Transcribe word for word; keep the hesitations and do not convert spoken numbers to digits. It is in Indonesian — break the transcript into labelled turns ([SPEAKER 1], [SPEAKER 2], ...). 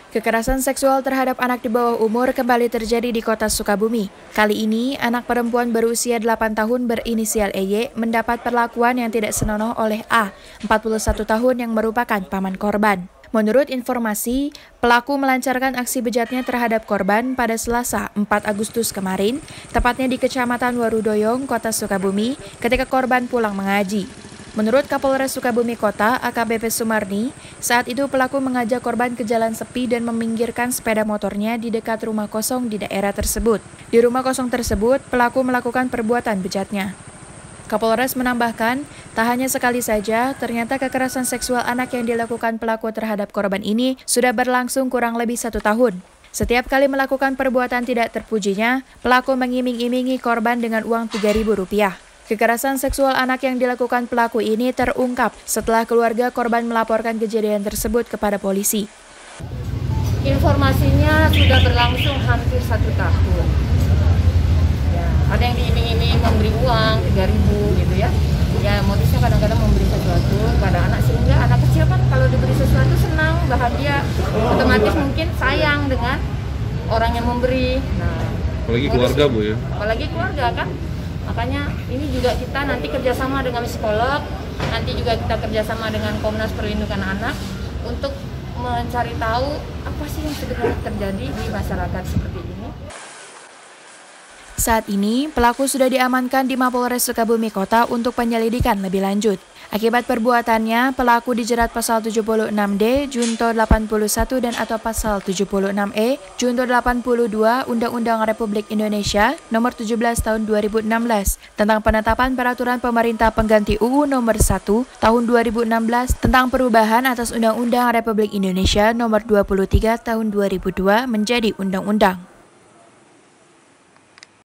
[SPEAKER 1] Kekerasan seksual terhadap anak di bawah umur kembali terjadi di kota Sukabumi. Kali ini, anak perempuan berusia delapan tahun berinisial E Y mendapat perlakuan yang tidak senonoh oleh A, empat puluh satu tahun yang merupakan paman korban. Menurut informasi, pelaku melancarkan aksi bejatnya terhadap korban pada Selasa empat Agustus kemarin, tepatnya di Kecamatan Warudoyong, Kota Sukabumi, ketika korban pulang mengaji. Menurut Kapolres Sukabumi Kota, A K B P Sumarni, saat itu pelaku mengajak korban ke jalan sepi dan meminggirkan sepeda motornya di dekat rumah kosong di daerah tersebut. Di rumah kosong tersebut, pelaku melakukan perbuatan bejatnya. Kapolres menambahkan, tak hanya sekali saja, ternyata kekerasan seksual anak yang dilakukan pelaku terhadap korban ini sudah berlangsung kurang lebih satu tahun. Setiap kali melakukan perbuatan tidak terpujinya, pelaku mengiming-imingi korban dengan uang tiga ribu rupiah. Kekerasan seksual anak yang dilakukan pelaku ini terungkap setelah keluarga korban melaporkan kejadian tersebut kepada polisi.
[SPEAKER 2] Informasinya sudah berlangsung hampir satu tahun. Ya, ada yang diiming-iming memberi uang tiga ribu gitu ya. Ya modusnya kadang-kadang memberi sesuatu pada anak, sehingga anak kecil kan kalau diberi sesuatu senang, bahagia, otomatis mungkin sayang dengan orang yang memberi. Nah,
[SPEAKER 3] apalagi keluarga Bu ya.
[SPEAKER 2] Apalagi keluarga kan. Makanya ini juga kita nanti kerjasama dengan psikolog, nanti juga kita kerjasama dengan Komnas Perlindungan Anak untuk mencari tahu apa sih yang sebenarnya terjadi di masyarakat seperti ini.
[SPEAKER 1] Saat ini, pelaku sudah diamankan di Mapolres Sukabumi Kota untuk penyelidikan lebih lanjut. Akibat perbuatannya, pelaku dijerat pasal tujuh puluh enam D, Junto delapan puluh satu dan atau pasal tujuh puluh enam E, Junto delapan puluh dua Undang-Undang Republik Indonesia Nomor tujuh belas Tahun dua ribu enam belas tentang penetapan peraturan pemerintah pengganti U U Nomor satu Tahun dua ribu enam belas tentang perubahan atas Undang-Undang Republik Indonesia Nomor dua puluh tiga Tahun dua ribu dua menjadi undang-undang.